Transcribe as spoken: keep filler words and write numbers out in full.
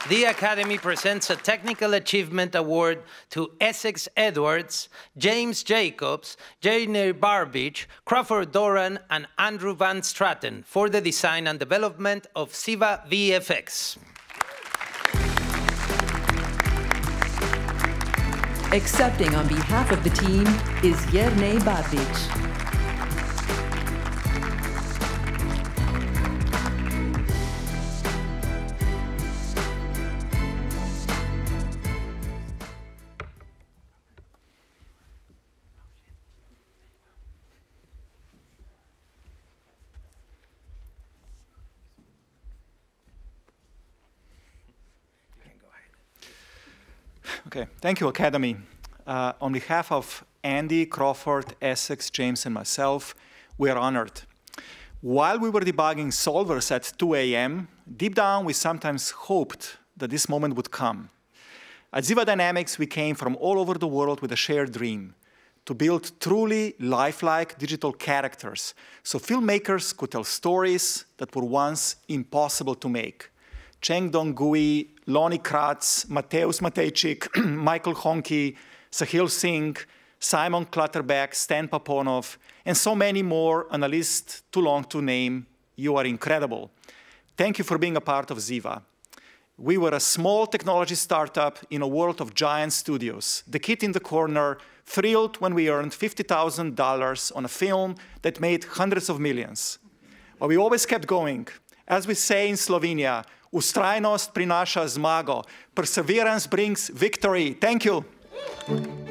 the Academy presents a Technical Achievement Award to Essex Edwards, James Jacobs, Jernej Barbic, Crawford Doran, and Andrew Van Straten for the design and development of Ziva V F X. Accepting on behalf of the team is Jernej Barbic. Okay, thank you, Academy. Uh, on behalf of Andy, Crawford, Essex, James, and myself, we are honored. While we were debugging solvers at two A M, deep down we sometimes hoped that this moment would come. At Ziva Dynamics, we came from all over the world with a shared dream to build truly lifelike digital characters so filmmakers could tell stories that were once impossible to make. Cheng Dong-Gui, Lonnie Kratz, Mateusz Matejczyk, Michael Honke, Sahil Singh, Simon Clutterbeck, Stan Paponov, and so many more on a list too long to name. You are incredible. Thank you for being a part of Ziva. We were a small technology startup in a world of giant studios. The kid in the corner, thrilled when we earned fifty thousand dollars on a film that made hundreds of millions. But we always kept going. As we say in Slovenia, ustrajnost prinaša zmago. Perseverance brings victory. Thank you.